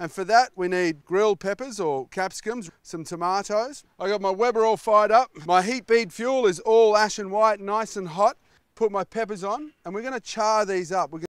And for that, we need grilled peppers or capsicums, some tomatoes. I got my Weber all fired up. My heat bead fuel is all ashen white, nice and hot. Put my peppers on, and we're gonna char these up.